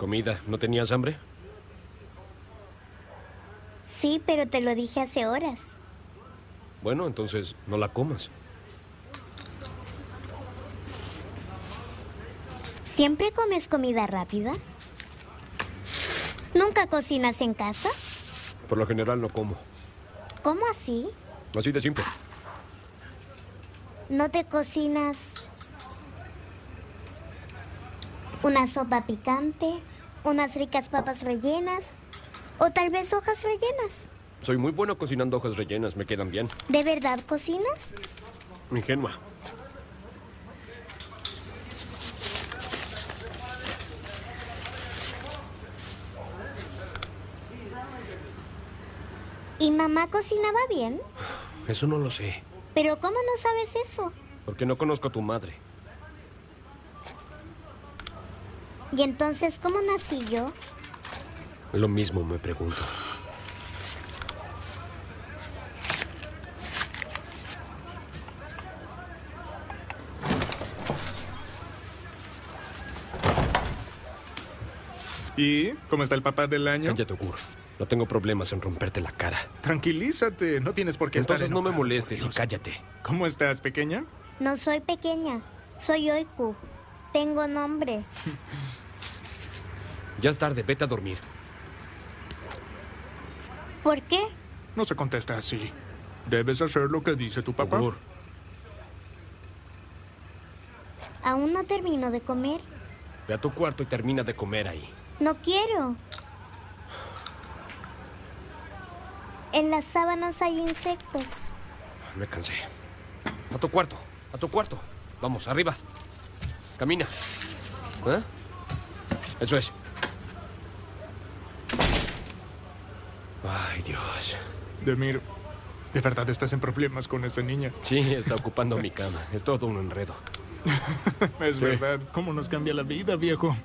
Comida. ¿No tenías hambre? Sí, pero te lo dije hace horas. Bueno, entonces no la comas. ¿Siempre comes comida rápida? ¿Nunca cocinas en casa? Por lo general no como. ¿Cómo así? Así de simple. ¿No te cocinas una sopa picante, unas ricas papas rellenas o tal vez hojas rellenas? Soy muy bueno cocinando hojas rellenas. Me quedan bien. ¿De verdad cocinas? Ingenua. ¿Y mamá cocinaba bien? Eso no lo sé. ¿Pero cómo no sabes eso? Porque no conozco a tu madre. ¿Y entonces cómo nací yo? Lo mismo me pregunto. ¿Y cómo está el papá del año? Cállate, Gur. No tengo problemas en romperte la cara. Tranquilízate, no tienes por qué estar Entonces no me enojado, molestes por y Dios. cállate. ¿Cómo estás, pequeña? No soy pequeña, soy Oiku. Tengo nombre. Ya es tarde, vete a dormir. ¿Por qué? No se contesta así. Debes hacer lo que dice tu papá. Gur, Aún no termino de comer. ve a tu cuarto y termina de comer ahí. No quiero. En las sábanas hay insectos. Me cansé. A tu cuarto, a tu cuarto. Vamos, arriba. Camina. ¿Eh? Eso es. Ay, Dios. Demir, ¿de verdad estás en problemas con esa niña? Sí, está ocupando mi cama. Es todo un enredo. Es Sí. verdad. ¿Cómo nos cambia la vida, viejo?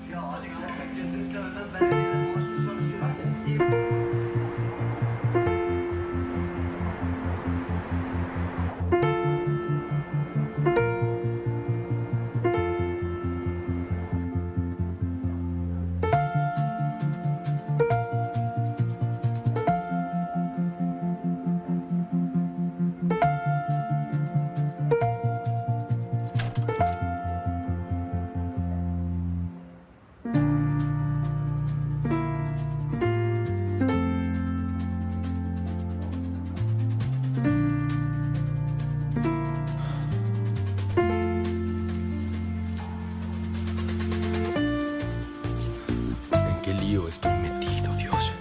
¿En qué lío estoy metido, Dios?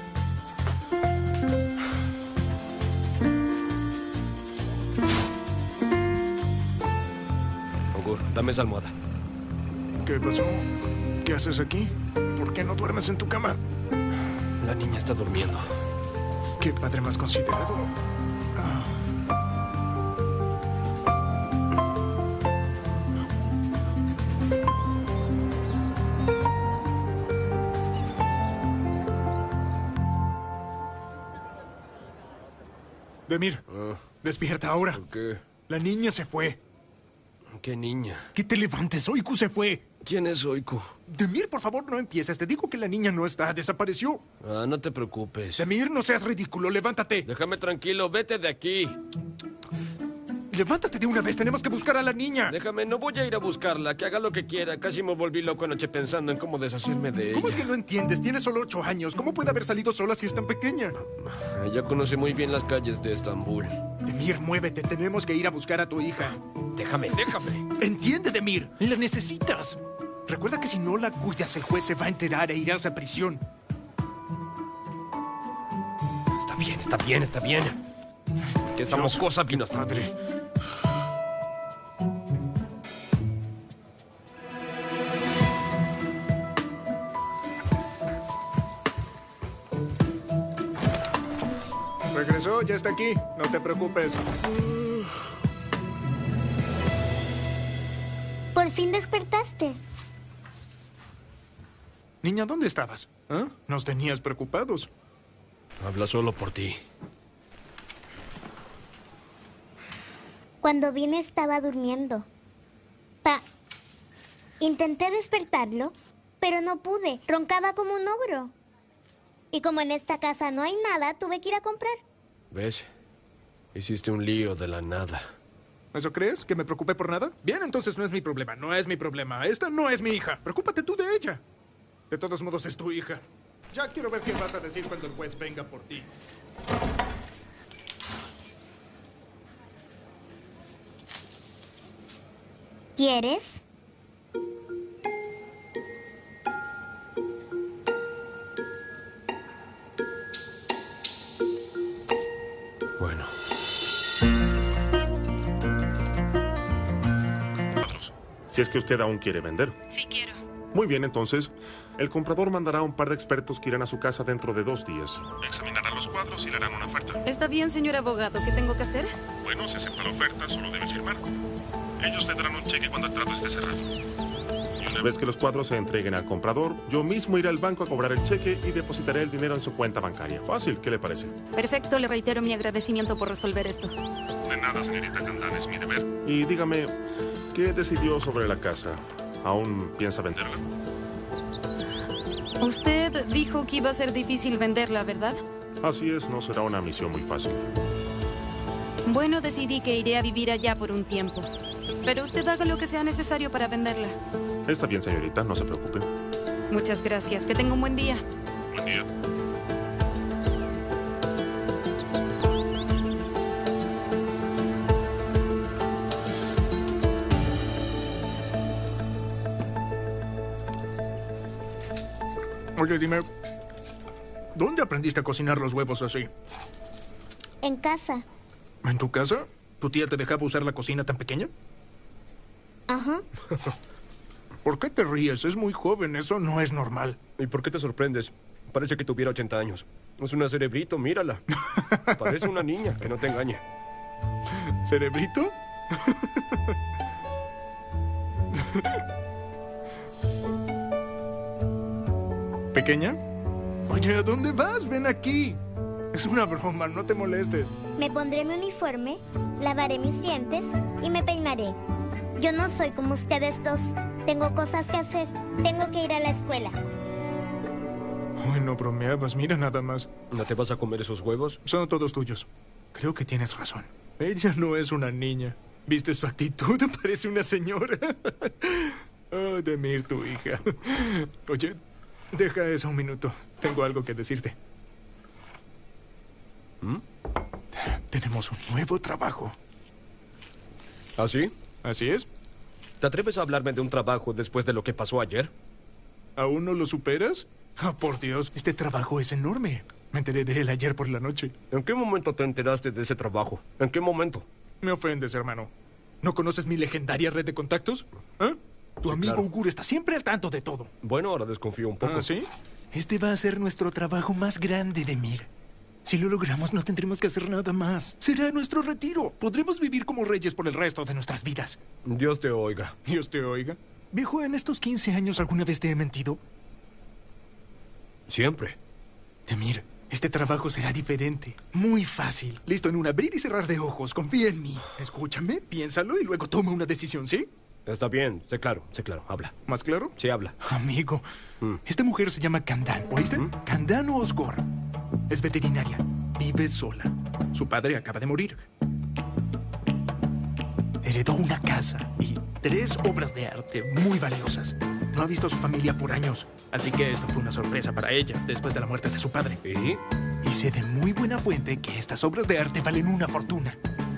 Ogur, dame esa almohada. ¿Qué pasó? ¿Qué haces aquí? ¿Por qué no duermes en tu cama? La niña está durmiendo. ¿Qué padre más considerado? Ah. Demir, Ah, despierta ahora. ¿por qué? La niña se fue. ¿Qué niña? Que te levantes, Oiku se fue. ¿Quién es Oiku? Demir, por favor, no empieces. Te digo que la niña no está, desapareció. Ah, no te preocupes. Demir, no seas ridículo, levántate. Déjame tranquilo, vete de aquí. Levántate de una vez, tenemos que buscar a la niña. Déjame, no voy a ir a buscarla, que haga lo que quiera. Casi me volví loco anoche pensando en cómo deshacerme de ella. ¿Cómo es que no entiendes? Tiene solo 8 años. ¿Cómo puede haber salido sola si es tan pequeña? Ella conoce muy bien las calles de Estambul. Demir, muévete. Tenemos que ir a buscar a tu hija. Déjame. Entiende, Demir. La necesitas. Recuerda que si no la cuidas, el juez se va a enterar e irás a prisión. Está bien. Que esa Dios, mocosa vino hasta... Padre. Regresó, ya está aquí. No te preocupes. Por fin despertaste. Niña, ¿dónde estabas? ¿Ah? Nos tenías preocupados. Habla solo por ti. Cuando vine estaba durmiendo. Intenté despertarlo, pero no pude. Roncaba como un ogro. Y como en esta casa no hay nada, tuve que ir a comprar. ¿Ves? Hiciste un lío de la nada. ¿Eso crees? ¿Que me preocupé por nada? Bien, entonces no es mi problema. No es mi problema. Esta no es mi hija. Preocúpate tú de ella. De todos modos, es tu hija. Ya quiero ver qué vas a decir cuando el juez venga por ti. ¿Quieres? Bueno. Si es que usted aún quiere vender. Sí quiero. Muy bien, entonces, el comprador mandará a un par de expertos que irán a su casa dentro de 2 días. Examinarán los cuadros y le harán una oferta. Está bien, señor abogado. ¿Qué tengo que hacer? Bueno, si acepta la oferta, solo debes firmar. Ellos le darán un cheque cuando el trato esté cerrado. Y una vez que los cuadros se entreguen al comprador, yo mismo iré al banco a cobrar el cheque y depositaré el dinero en su cuenta bancaria. Fácil, ¿qué le parece? Perfecto, le reitero mi agradecimiento por resolver esto. De nada, señorita Candan, es mi deber. Y dígame, ¿qué decidió sobre la casa? ¿Aún piensa venderla? Usted dijo que iba a ser difícil venderla, ¿verdad? Así es, no será una misión muy fácil. Bueno, decidí que iré a vivir allá por un tiempo. Pero usted haga lo que sea necesario para venderla. Está bien, señorita, no se preocupe. Muchas gracias. Que tenga un buen día. Buen día. Oye, dime, ¿dónde aprendiste a cocinar los huevos así? En casa. ¿En tu casa? ¿Tu tía te dejaba usar la cocina tan pequeña? Ajá. ¿Por qué te ríes? Es muy joven, eso no es normal. ¿Y por qué te sorprendes? Parece que tuviera 80 años. Es una cerebrito, mírala. Parece una niña, que no te engañe. ¿Cerebrito? ¿Pequeña? Oye, ¿a dónde vas? Ven aquí. Es una broma, no te molestes. Me pondré mi uniforme, lavaré mis dientes y me peinaré. Yo no soy como ustedes dos. Tengo cosas que hacer. Tengo que ir a la escuela. Ay, no bromeabas, mira nada más. ¿No te vas a comer esos huevos? Son todos tuyos. Creo que tienes razón. Ella no es una niña. ¿Viste su actitud? Parece una señora. Oh, Demir, tu hija. Oye, deja eso un minuto. Tengo algo que decirte. ¿Mm? Tenemos un nuevo trabajo. ¿Ah, sí? ¿Así es? ¿Te atreves a hablarme de un trabajo después de lo que pasó ayer? ¿Aún no lo superas? Ah, por Dios, este trabajo es enorme. Me enteré de él ayer por la noche. ¿En qué momento te enteraste de ese trabajo? ¿En qué momento? Me ofendes, hermano. ¿No conoces mi legendaria red de contactos? ¿Ah? Tu Sí, amigo claro. Ugur está siempre al tanto de todo. Bueno, ahora desconfío un poco. ¿Ah, sí? Este va a ser nuestro trabajo más grande, Demir. Si lo logramos, no tendremos que hacer nada más. Será nuestro retiro. Podremos vivir como reyes por el resto de nuestras vidas. Dios te oiga. Dios te oiga. Viejo, ¿en estos 15 años alguna vez te he mentido? Siempre. Demir, este trabajo será diferente. Muy fácil. Listo en un abrir y cerrar de ojos. Confía en mí. Escúchame, piénsalo y luego toma una decisión, ¿sí? Está bien, sé claro, habla. ¿Más claro? Sí, habla. Amigo, esta mujer se llama Candan, ¿oíste? Candan Osgor. Es veterinaria. Vive sola. Su padre acaba de morir. Heredó una casa y 3 obras de arte muy valiosas. No ha visto a su familia por años, así que esto fue una sorpresa para ella después de la muerte de su padre. ¿Y? Y sé de muy buena fuente que estas obras de arte valen una fortuna.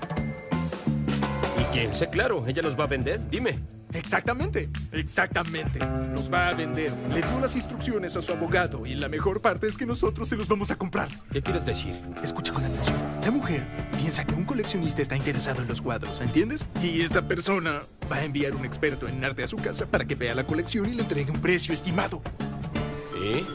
¿Y quién? Sé claro, ella los va a vender. Dime. Exactamente, exactamente. Los va a vender. Le dio las instrucciones a su abogado y la mejor parte es que nosotros se los vamos a comprar. ¿Qué quieres decir? Escucha con atención. La mujer piensa que un coleccionista está interesado en los cuadros, ¿entiendes? Y esta persona va a enviar un experto en arte a su casa para que vea la colección y le entregue un precio estimado. ¿Y?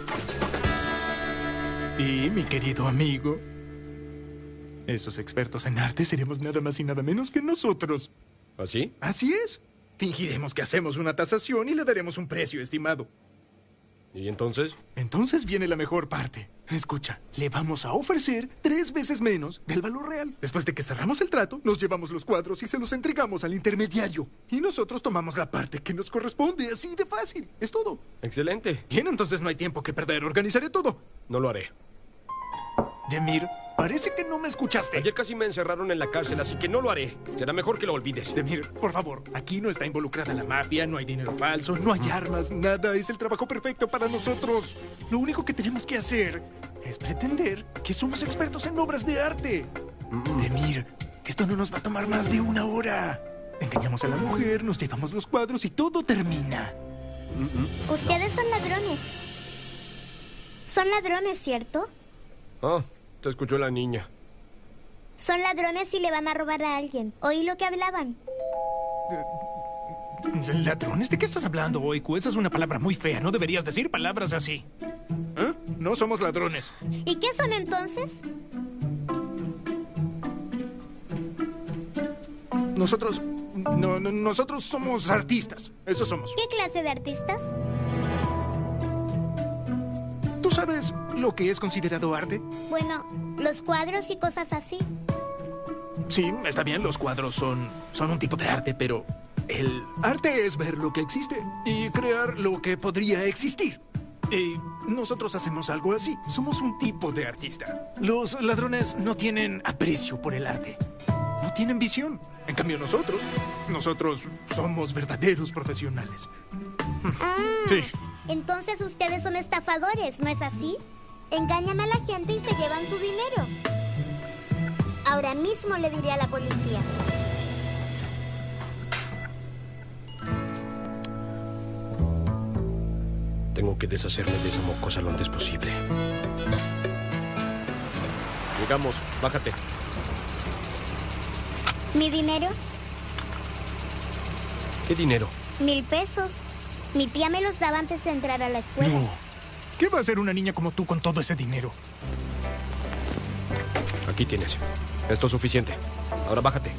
Y, mi querido amigo, esos expertos en arte seremos nada más y nada menos que nosotros. ¿Así? Así es. Fingiremos que hacemos una tasación y le daremos un precio estimado. ¿Y entonces? Entonces viene la mejor parte. Escucha, le vamos a ofrecer 3 veces menos del valor real. Después de que cerramos el trato, nos llevamos los cuadros y se los entregamos al intermediario. Y nosotros tomamos la parte que nos corresponde, así de fácil. Es todo. Excelente. Bien, entonces no hay tiempo que perder. Organizaré todo. No lo haré. Demir, parece que no me escuchaste. Ayer casi me encerraron en la cárcel, así que no lo haré. Será mejor que lo olvides. Demir, por favor, aquí no está involucrada la mafia, no hay dinero falso, no hay armas, nada. Es el trabajo perfecto para nosotros. Lo único que tenemos que hacer es pretender que somos expertos en obras de arte. Demir, esto no nos va a tomar más de 1 hora. Engañamos a la mujer, nos llevamos los cuadros y todo termina. Ustedes son ladrones. Son ladrones, ¿cierto? Ah, te escuchó la niña. Son ladrones y le van a robar a alguien. Oí lo que hablaban. ¿Ladrones? ¿De qué estás hablando, Oiku? Esa es una palabra muy fea. No deberías decir palabras así. ¿Eh? No somos ladrones. ¿Y qué son entonces? Nosotros... nosotros somos artistas. Eso somos. ¿Qué clase de artistas? ¿Tú sabes lo que es considerado arte? Bueno, los cuadros y cosas así. Sí, está bien, los cuadros son un tipo de arte, pero el arte es ver lo que existe y crear lo que podría existir. Y nosotros hacemos algo así. Somos un tipo de artista. Los ladrones no tienen aprecio por el arte. No tienen visión. En cambio, nosotros somos verdaderos profesionales. Sí. Entonces ustedes son estafadores, ¿no es así? Engañan a la gente y se llevan su dinero. Ahora mismo le diré a la policía. Tengo que deshacerme de esa mocosa lo antes posible. Llegamos, bájate. ¿Mi dinero? ¿Qué dinero? 1000 pesos. Mi tía me los daba antes de entrar a la escuela. No. ¿Qué va a hacer una niña como tú con todo ese dinero? Aquí tienes. Esto es suficiente. Ahora bájate.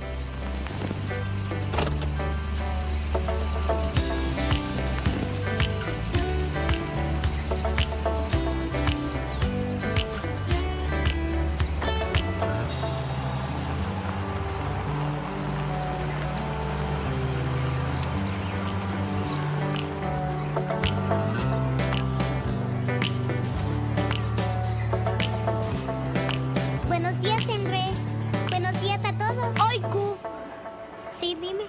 Buenos días, Henry. Buenos días a todos. ¡Oiku! Sí, dime.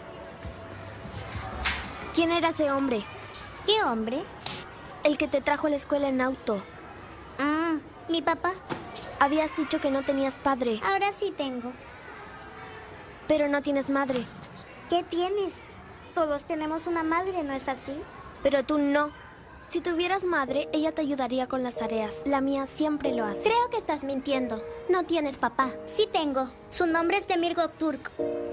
¿Quién era ese hombre? ¿Qué hombre? El que te trajo a la escuela en auto. Ah, mi papá. Habías dicho que no tenías padre, Ahora sí tengo. pero no tienes madre. ¿Qué tienes? Todos tenemos una madre, ¿no es así? Pero tú no. Si tuvieras madre, ella te ayudaría con las tareas. La mía siempre lo hace. Creo que estás mintiendo. No tienes papá. Sí tengo. Su nombre es Demir Gökturk.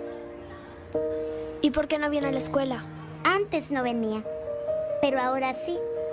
¿Y por qué no viene a la escuela? Antes no venía, pero ahora sí.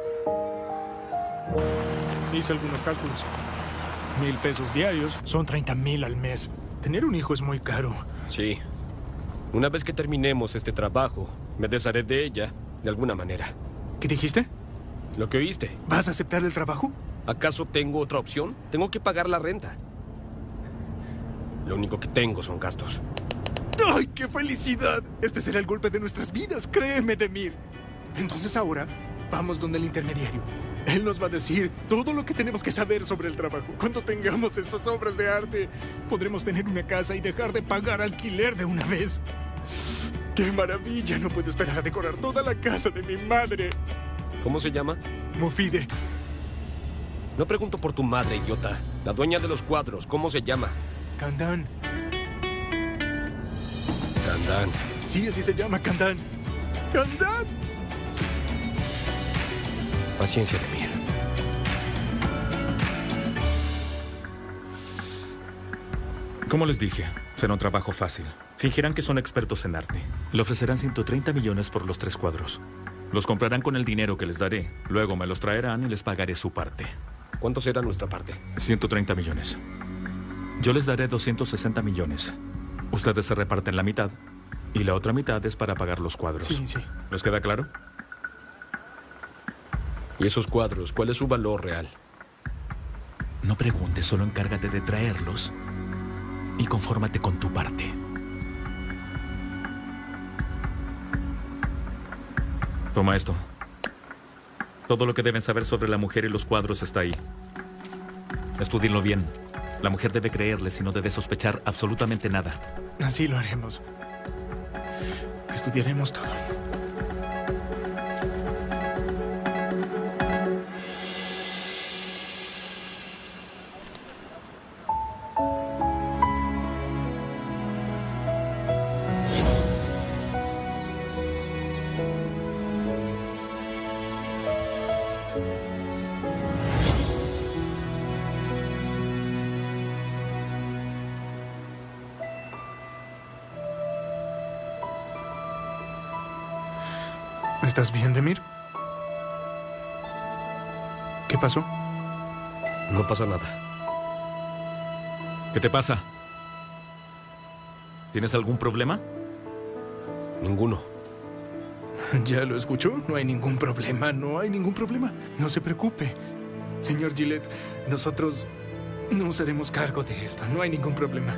Hice algunos cálculos. 1000 pesos diarios son 30,000 al mes. Tener un hijo es muy caro. Sí. Una vez que terminemos este trabajo, me desharé de ella de alguna manera. ¿Qué dijiste? ¿Lo que oíste? ¿Vas a aceptar el trabajo? ¿Acaso tengo otra opción? Tengo que pagar la renta. Lo único que tengo son gastos. ¡Ay, qué felicidad! Este será el golpe de nuestras vidas, créeme, Demir. Entonces ahora, vamos donde el intermediario. Él nos va a decir todo lo que tenemos que saber sobre el trabajo. Cuando tengamos esas obras de arte, podremos tener una casa y dejar de pagar alquiler de una vez. ¡Qué maravilla! No puedo esperar a decorar toda la casa de mi madre. ¿Cómo se llama? Mofide. No pregunto por tu madre, idiota. La dueña de los cuadros, ¿cómo se llama? Kandan. Kandan. Sí, así se llama, Kandan. ¡Kandan! Paciencia, Demir. Como les dije, será un trabajo fácil. Fingirán que son expertos en arte. Le ofrecerán 130 millones por los 3 cuadros. Los comprarán con el dinero que les daré. Luego me los traerán y les pagaré su parte. ¿Cuánto será nuestra parte? 130 millones. Yo les daré 260 millones. Ustedes se reparten la mitad. Y la otra mitad es para pagar los cuadros. Sí, sí. ¿Les queda claro? ¿Y esos cuadros? ¿Cuál es su valor real? No preguntes, solo encárgate de traerlos y confórmate con tu parte. Toma esto. Todo lo que deben saber sobre la mujer y los cuadros está ahí. Estúdienlo bien. La mujer debe creerles y no debe sospechar absolutamente nada. Así lo haremos. Estudiaremos todo. ¿Estás bien, Demir? ¿Qué pasó? No pasa nada. ¿Qué te pasa? ¿Tienes algún problema? Ninguno. ¿Ya lo escuchó? No hay ningún problema, no hay ningún problema. No se preocupe. Señor Gillette, nosotros nos haremos cargo de esto. No hay ningún problema.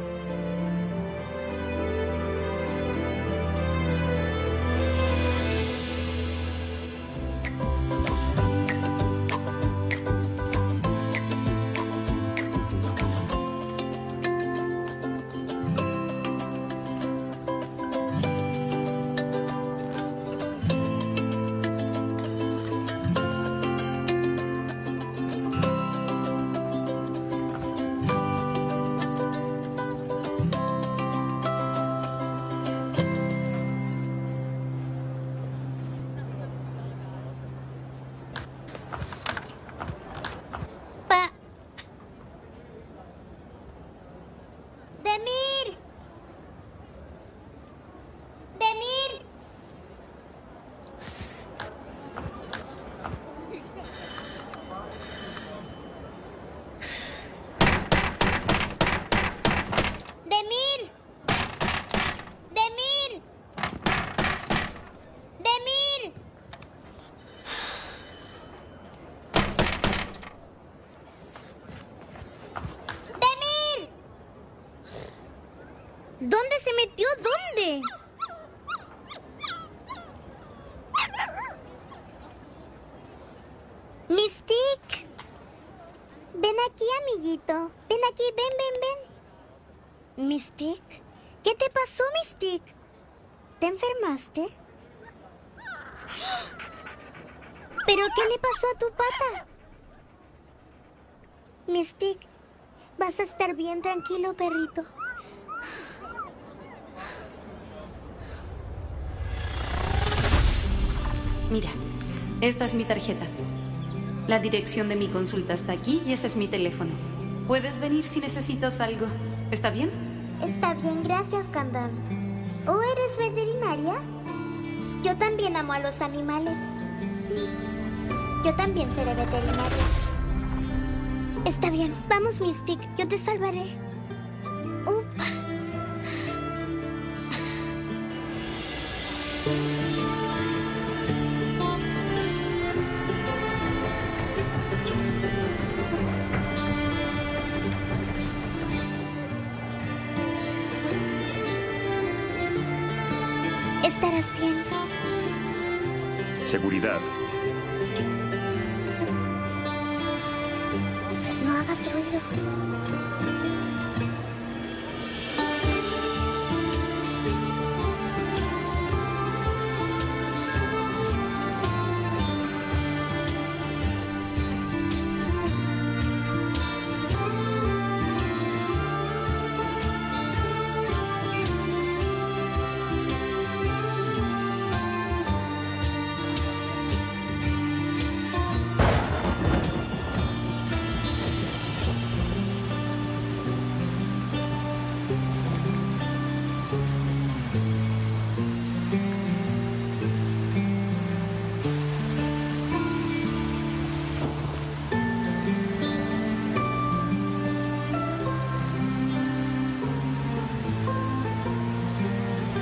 ¡Demir! ¡Demir! ¡Demir! ¡Demir! ¡Demir! ¡Demir! ¿Dónde se metió? ¿Dónde? Mystique. Ven aquí, amiguito. Ven aquí, ven. Mystique. ¿Qué te pasó, Mystique? ¿Te enfermaste? ¿Pero qué le pasó a tu pata? Mystique, vas a estar bien, tranquilo, perrito. Mira, esta es mi tarjeta. La dirección de mi consulta está aquí y ese es mi teléfono. Puedes venir si necesitas algo. ¿Está bien? Está bien, gracias, Kandan. ¿O eres veterinaria? Yo también amo a los animales. Yo también seré veterinaria. Está bien, vamos, Mystique, yo te salvaré. Upa. Estarás bien. Seguridad. No hagas ruido.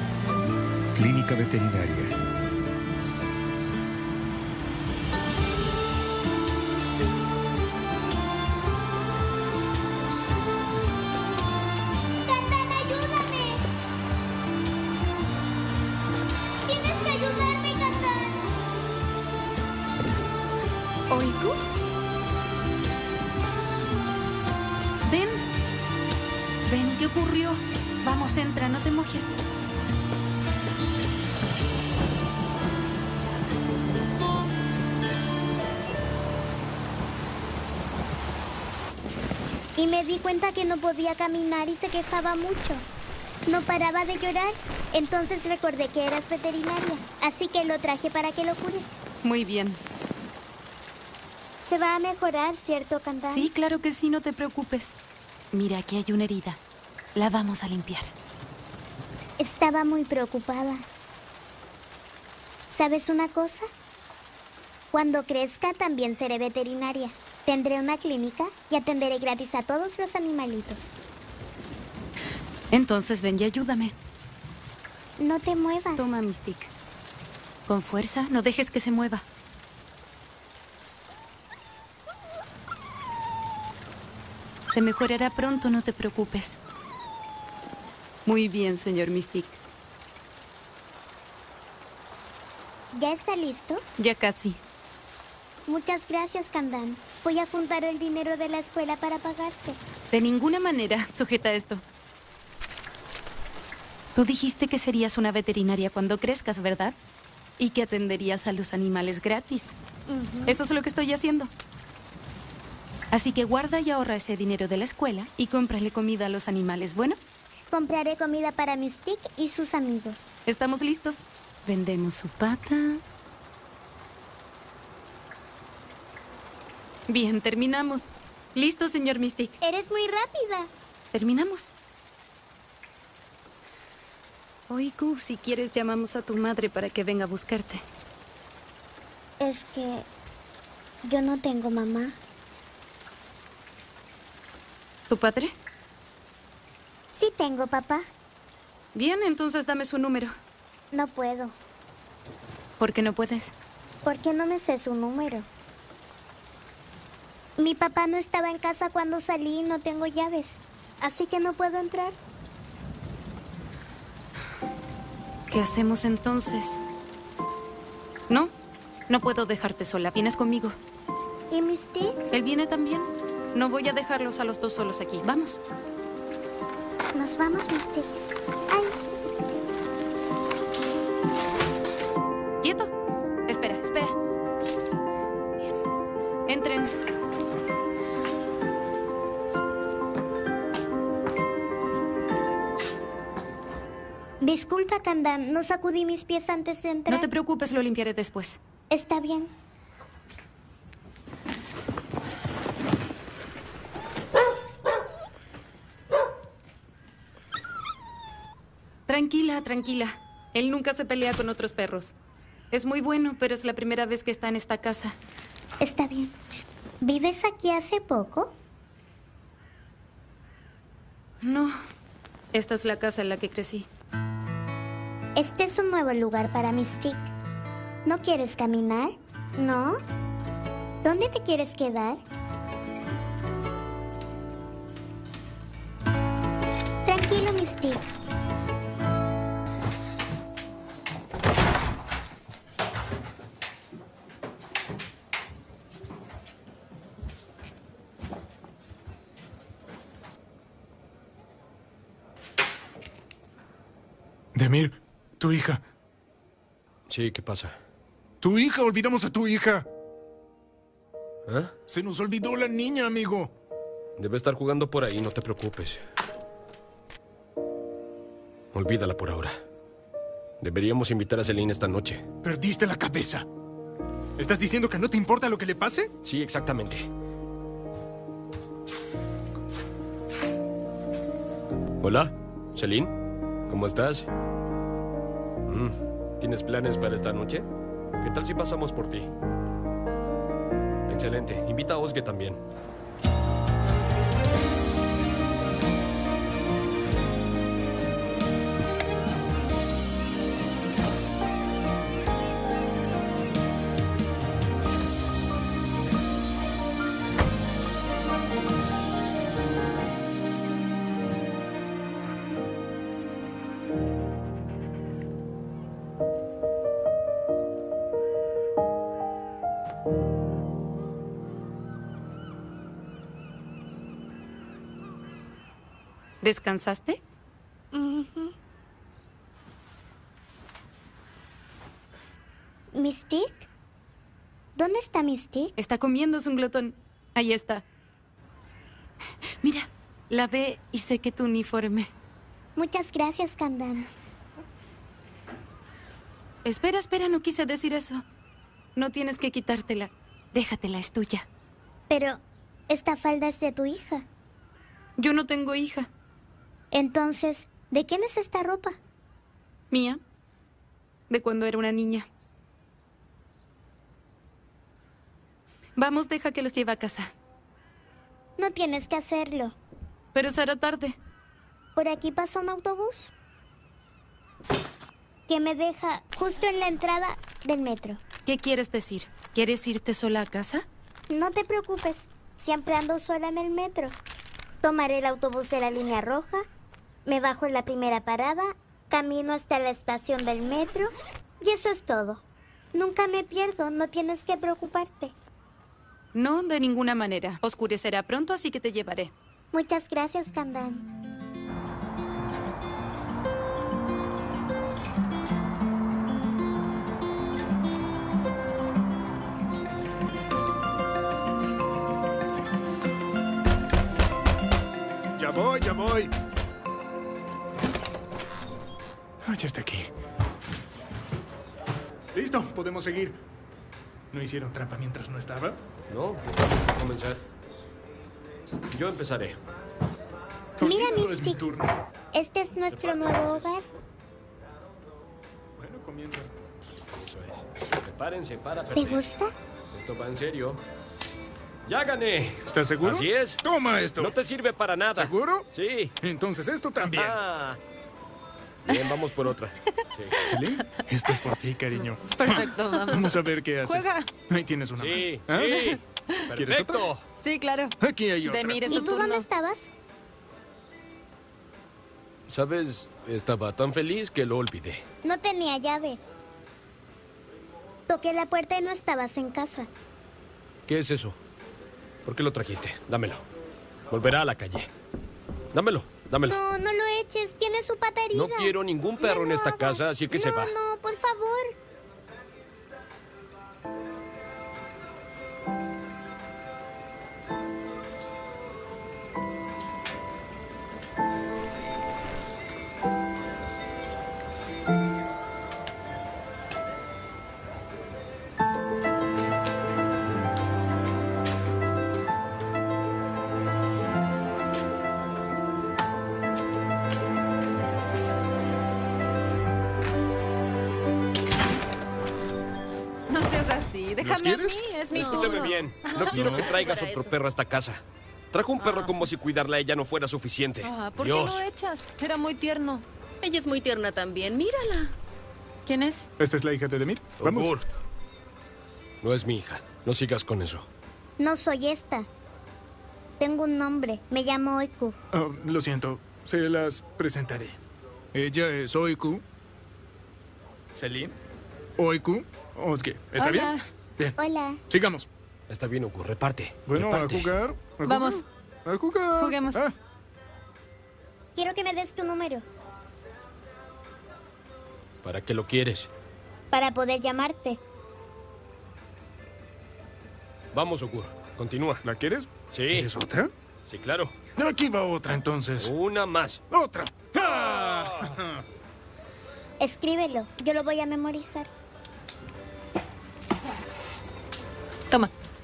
Clínica veterinaria. ¿Qué ocurrió? Vamos, entra, no te mojes. Y me di cuenta que no podía caminar y se quejaba mucho. No paraba de llorar. Entonces recordé que eras veterinaria. Así que lo traje para que lo cures. Muy bien. Se va a mejorar, ¿cierto, Kandan? Sí, claro que sí, no te preocupes. Mira, aquí hay una herida. La vamos a limpiar. Estaba muy preocupada. ¿Sabes una cosa? Cuando crezca también seré veterinaria. Tendré una clínica y atenderé gratis a todos los animalitos. Entonces ven y ayúdame. No te muevas. Toma mi stick. Con fuerza, no dejes que se mueva. Se mejorará pronto, no te preocupes. Muy bien, señor Mystic. ¿Ya está listo? Ya casi. Muchas gracias, Kandan. Voy a juntar el dinero de la escuela para pagarte. De ninguna manera. Sujeta esto. Tú dijiste que serías una veterinaria cuando crezcas, ¿verdad? Y que atenderías a los animales gratis. Eso es lo que estoy haciendo. Así que guarda y ahorra ese dinero de la escuela y cómprale comida a los animales, ¿bueno? Compraré comida para Mystic y sus amigos. ¿Estamos listos? Vendemos su pata. Bien, terminamos. Listo, señor Mystic. Eres muy rápida. Terminamos. Oiku, si quieres llamamos a tu madre para que venga a buscarte. Es que yo no tengo mamá. ¿Tu padre? Sí tengo papá. Bien, entonces dame su número. No puedo. ¿Por qué no puedes? Porque no me sé su número. Mi papá no estaba en casa cuando salí y no tengo llaves. Así que no puedo entrar. ¿Qué hacemos entonces? No, no puedo dejarte sola. ¿Vienes conmigo? ¿Y Mystic? ¿Él viene también? No voy a dejarlos a los dos solos aquí. Vamos. Nos vamos, Mystic. Ay. ¡Quieto! Espera, espera. Bien. Entren. Disculpa, Kandan. No sacudí mis pies antes de entrar. No te preocupes, lo limpiaré después. Está bien. Tranquila, tranquila. Él nunca se pelea con otros perros. Es muy bueno, pero es la primera vez que está en esta casa. Está bien. ¿Vives aquí hace poco? No. Esta es la casa en la que crecí. Este es un nuevo lugar para Mystic. ¿No quieres caminar? ¿No? ¿Dónde te quieres quedar? Tranquilo, Mystic. Demir, tu hija. Sí, ¿qué pasa? Tu hija, olvidamos a tu hija. ¿Eh? Se nos olvidó la niña, amigo. Debe estar jugando por ahí, no te preocupes. Olvídala por ahora. Deberíamos invitar a Celine esta noche. Perdiste la cabeza. ¿Estás diciendo que no te importa lo que le pase? Sí, exactamente. Hola, Celine. ¿Cómo estás? ¿Tienes planes para esta noche? ¿Qué tal si pasamos por ti? Excelente. Invita a Osge también. ¿Descansaste? Ujú. ¿Mystique? ¿Dónde está Mystique? Está comiendo, es un glotón. Ahí está. Mira, la ve y sé que tu uniforme. Muchas gracias, Kandan. Espera, espera, no quise decir eso. No tienes que quitártela. Déjatela, es tuya. Pero esta falda es de tu hija. Yo no tengo hija. Entonces, ¿de quién es esta ropa? Mía. De cuando era una niña. Vamos, deja que los lleve a casa. No tienes que hacerlo. Pero será tarde. Por aquí pasa un autobús que me deja justo en la entrada del metro. ¿Qué quieres decir? ¿Quieres irte sola a casa? No te preocupes, siempre ando sola en el metro. Tomaré el autobús de la línea roja, me bajo en la primera parada, camino hasta la estación del metro y eso es todo. Nunca me pierdo, no tienes que preocuparte. No, de ninguna manera. Oscurecerá pronto, así que te llevaré. Muchas gracias, Kandan. Ya voy. Ah, ya está aquí. Listo, podemos seguir. ¿No hicieron trampa mientras no estaba? No, estamos por comenzar. Yo empezaré. Mira, ¿Por qué no es mi Mystique. turno? Este es nuestro nuevo hogar. Bueno, comienza. Eso es. Prepárense para ¿Te perder. gusta? Esto va en serio. ¡Ya gané! ¿Estás seguro? Así es. Toma esto. No te sirve para nada. ¿Seguro? Sí. Entonces esto también. Ah. Bien, vamos por otra. Sí. Celine, esto es por ti, cariño. Perfecto, vamos. Vamos a ver qué haces. Juega. Ahí tienes una Sí, más. ¿Ah? sí. ¿Quieres Perfecto. otra? Sí, claro. Aquí hay otra. Demir, es ¿Y tu tú turno. dónde estabas? ¿Sabes? Estaba tan feliz que lo olvidé. No tenía llave. Toqué la puerta y no estabas en casa. ¿Qué es eso? ¿Por qué lo trajiste? Dámelo. Volverá a la calle. Dámelo, dámelo. No, no lo eches. Tiene su pata herida. No quiero ningún perro No en lo esta hagas. casa, así que se va. No, por favor. No seas así. Déjame a quieres? mí. Es mi Escúchame turno. bien. No quiero que traigas para otro eso. perro a esta casa. Trajo un perro como si cuidarla a ella no fuera suficiente. ¿Por qué Dios. lo echas? Era muy tierno. Ella es muy tierna también, mírala. ¿Quién es? ¿Esta es la hija de Demir? Vamos. Ogur. No es mi hija. No sigas con eso. No soy esta. Tengo un nombre. Me llamo Oiku. Lo siento. Se las presentaré. Ella es Oiku. Celine. Oiku. Osuke. ¿Está Hola. bien? Bien. Hola. Sigamos. Está bien, Ogur. Reparte. Bueno, Reparte. a jugar. Vamos. A jugar. Juguemos. Ah, Quiero que me des tu número ¿Para qué lo quieres? para poder llamarte. Vamos, Ogur. Continúa. ¿La quieres? Sí. ¿Quieres otra? Sí, claro. Aquí va otra entonces. Una más. ¡Otra! ¡Ah! Escríbelo. Yo lo voy a memorizar. Toma.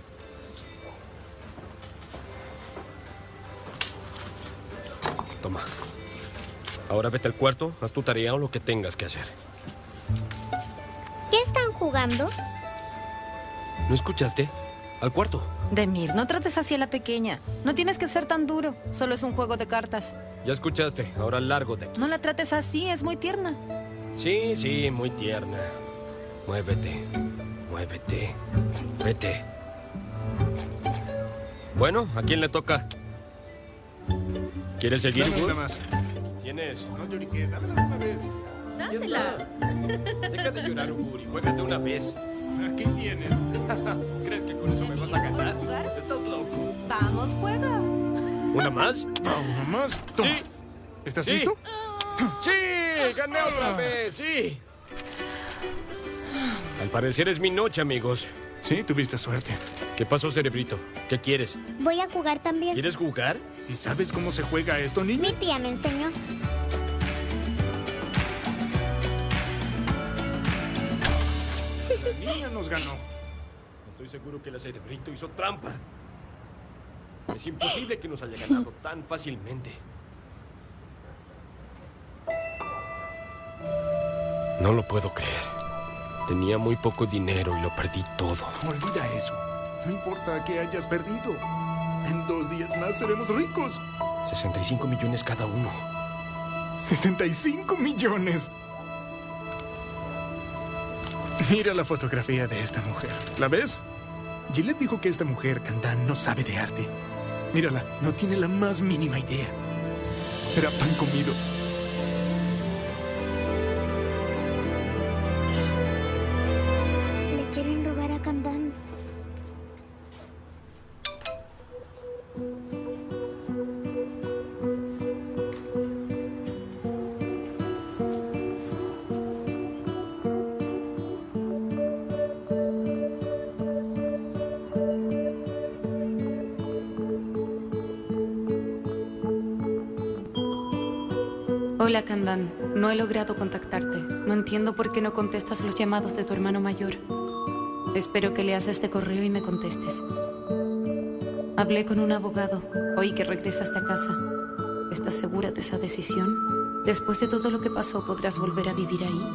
Toma. Ahora vete al cuarto, haz tu tarea o lo que tengas que hacer. ¿Qué están jugando? ¿No escuchaste? Al cuarto. Demir, no trates así a la pequeña. No tienes que ser tan duro. Solo es un juego de cartas. Ya escuchaste. Ahora largo de aquí. No la trates así, es muy tierna. Sí, sí, muy tierna. Muévete. Muévete. Vete. Bueno, ¿a quién le toca? ¿Quieres seguir, Dame Ogur? una más. ¿Tienes? No lloriques, dámelas de una vez. Dásela. Deja de llorar, Ogur, y juega de una vez. Aquí tienes. ¿Crees que con eso me vas a ganar? Estás loco. Vamos, juega. ¿Una más? ¿Una más? Toma. Sí. ¿Estás Sí. listo? ¡Sí! ¡Gané otra vez! ¡Sí! Al parecer es mi noche, amigos. Sí, tuviste suerte. ¿Qué pasó, cerebrito? ¿Qué quieres? Voy a jugar también. ¿Quieres jugar? ¿Y sabes cómo se juega esto, niño? Mi tía me enseñó. La niña nos ganó. Estoy seguro que la cerebrito hizo trampa. Es imposible que nos haya ganado tan fácilmente. No lo puedo creer. Tenía muy poco dinero y lo perdí todo. Olvida eso. No importa que hayas perdido. En 2 días más seremos ricos. 65 millones cada uno. 65 millones. Mira la fotografía de esta mujer. ¿La ves? Gillette dijo que esta mujer, Kandan, no sabe de arte. Mírala, no tiene la más mínima idea. Será pan comido. Le quieren robar a Kandan. Hola, Kandan. No he logrado contactarte. No entiendo por qué no contestas los llamados de tu hermano mayor. Espero que leas este correo y me contestes. Hablé con un abogado. Oí que regresaste a casa. ¿Estás segura de esa decisión? Después de todo lo que pasó, ¿podrás volver a vivir ahí?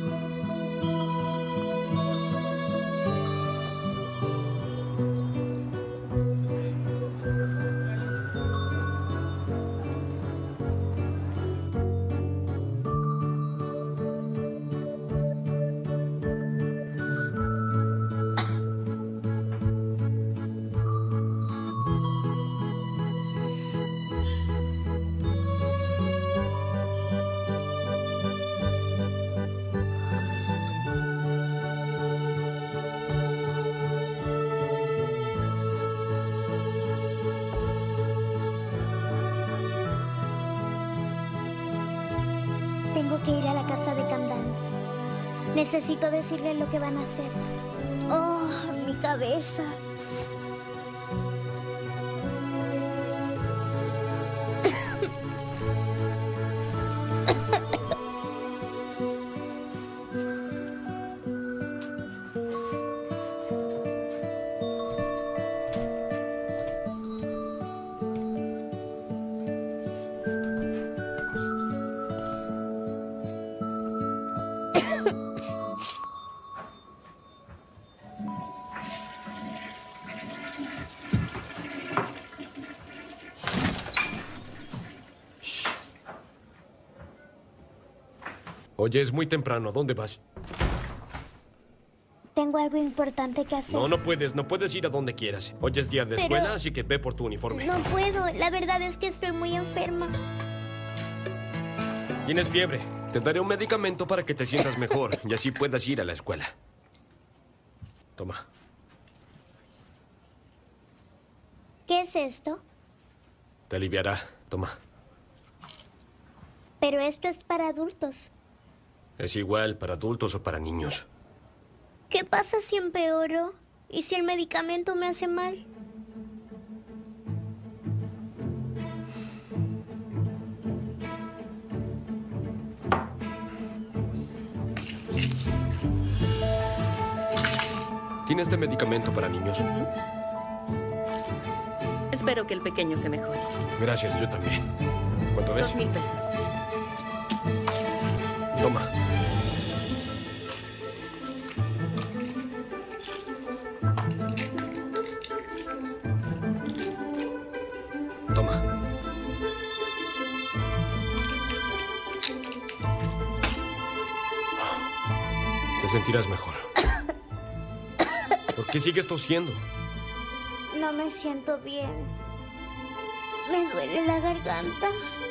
Tengo que ir a la casa de Kandan. Necesito decirle lo que van a hacer. Oh, mi cabeza. Oye, es muy temprano. ¿Dónde vas? Tengo algo importante que hacer. No puedes ir a donde quieras. Hoy es día de Pero- escuela, así que ve por tu uniforme. No puedo. La verdad es que estoy muy enferma. Tienes fiebre. Te daré un medicamento para que te sientas mejor y así puedas ir a la escuela. Toma. ¿Qué es esto? Te aliviará. Toma. Pero esto es para adultos. Es igual para adultos o para niños. ¿Qué pasa si empeoro? ¿Y si el medicamento me hace mal? ¿Tiene este medicamento para niños? Espero que el pequeño se mejore. Gracias, yo también. ¿Cuánto ves? 2,000 pesos. Toma. Toma. Te sentirás mejor. ¿Por qué sigues tosiendo? No me siento bien. Me duele la garganta.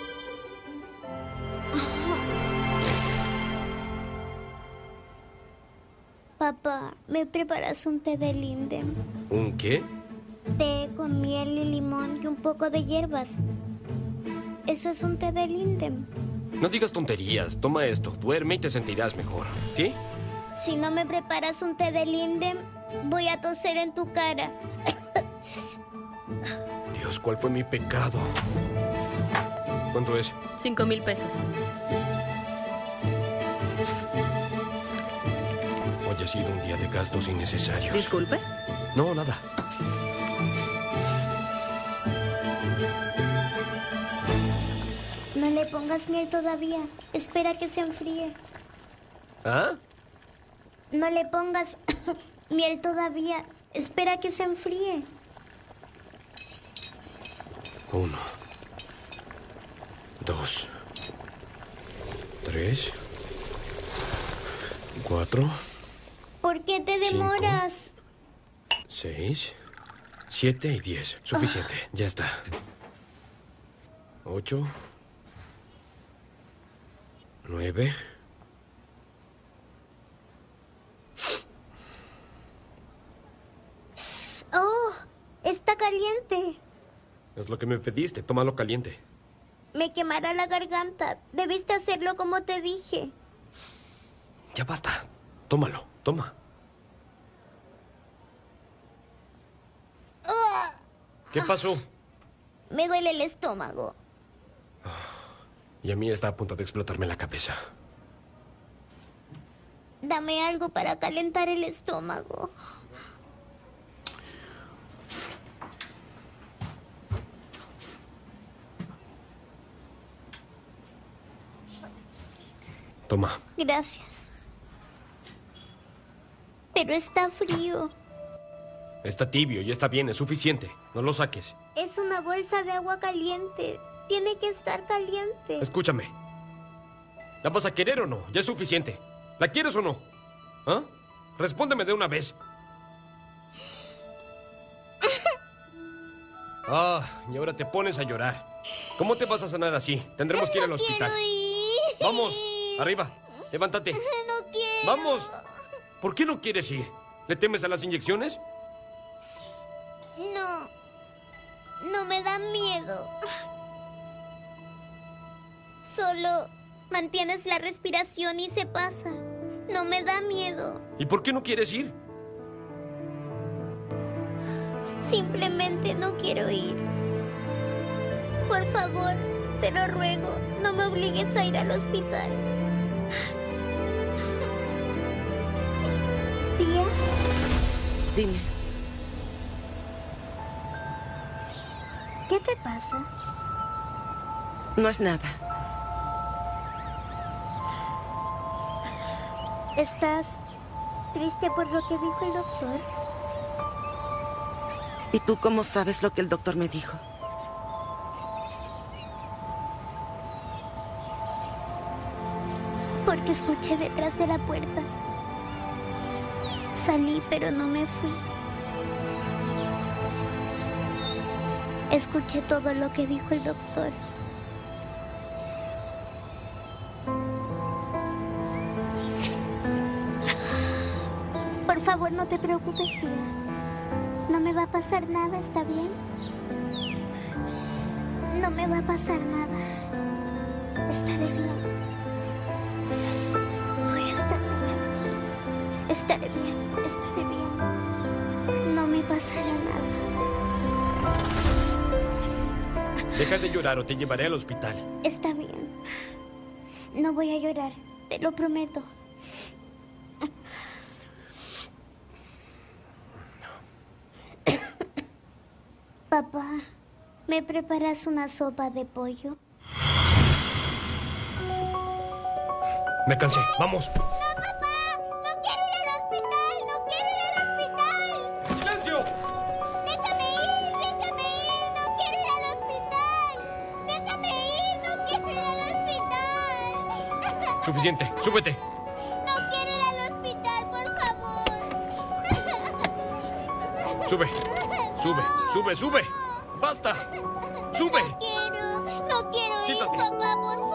Papá, ¿me preparas un té de linden? ¿Un qué? Té con miel y limón y un poco de hierbas. Eso es un té de Lindem. No digas tonterías. Toma esto. Duerme y te sentirás mejor. ¿Sí? Si no me preparas un té de Lindem, voy a toser en tu cara. Dios, ¿cuál fue mi pecado? ¿Cuánto es? 5,000 pesos. Hoy ha sido un día de gastos innecesarios. Disculpe. No, nada. No le pongas miel todavía. Espera que se enfríe. ¿Ah? No le pongas miel todavía. Espera que se enfríe. 1, 2, 3, 4, ¿Por qué te demoras? 6, 7 y 10. Suficiente. Ya está. 8, 9. ¡Oh! Está caliente. Es lo que me pediste. Tómalo caliente. Me quemará la garganta. Debiste hacerlo como te dije. Ya basta. Tómalo. Toma. ¿Qué pasó? Me duele el estómago. Y a mí está a punto de explotarme la cabeza. Dame algo para calentar el estómago. Toma. Gracias. Pero está frío. Está tibio y está bien. Es suficiente. No lo saques. Es una bolsa de agua caliente. Tiene que estar caliente. Escúchame. ¿La vas a querer o no? Ya es suficiente. ¿La quieres o no? ¿Ah? Respóndeme de una vez. Y ahora te pones a llorar. ¿Cómo te vas a sanar así? Tendremos que ir al hospital. Quiero ir. Vamos, arriba. Levántate. No quiero. Vamos. ¿Por qué no quieres ir? ¿Le temes a las inyecciones? No. No me da miedo. Solo mantienes la respiración y se pasa. No me da miedo. ¿Y por qué no quieres ir? Simplemente no quiero ir. Por favor, te lo ruego, no me obligues a ir al hospital. Tía, Dime, ¿qué te pasa? no es nada. ¿Estás triste por lo que dijo el doctor? ¿Y tú cómo sabes lo que el doctor me dijo? Porque escuché detrás de la puerta. Salí, pero no me fui. Escuché todo lo que dijo el doctor. Por favor, no te preocupes, tía. No me va a pasar nada, ¿está bien? No me va a pasar nada. Estaré bien. Voy a estar bien. Estaré bien, estaré bien. No me pasará nada. Deja de llorar o te llevaré al hospital. Está bien. No voy a llorar, te lo prometo. Papá, ¿me preparas una sopa de pollo? Me cansé. ¡Vamos! ¡No, papá! ¡No quiero ir al hospital! ¡No quiero ir al hospital! ¡Silencio! ¡Déjame ir! ¡Déjame ir! ¡No quiero ir al hospital! ¡Déjame ir! ¡No quiero ir al hospital! Suficiente. Súbete. ¡No quiero ir al hospital, por favor! Sube. Sube. Sube. Sube. ¡Basta! ¡Sube! No quiero ir, Siéntate. papá, por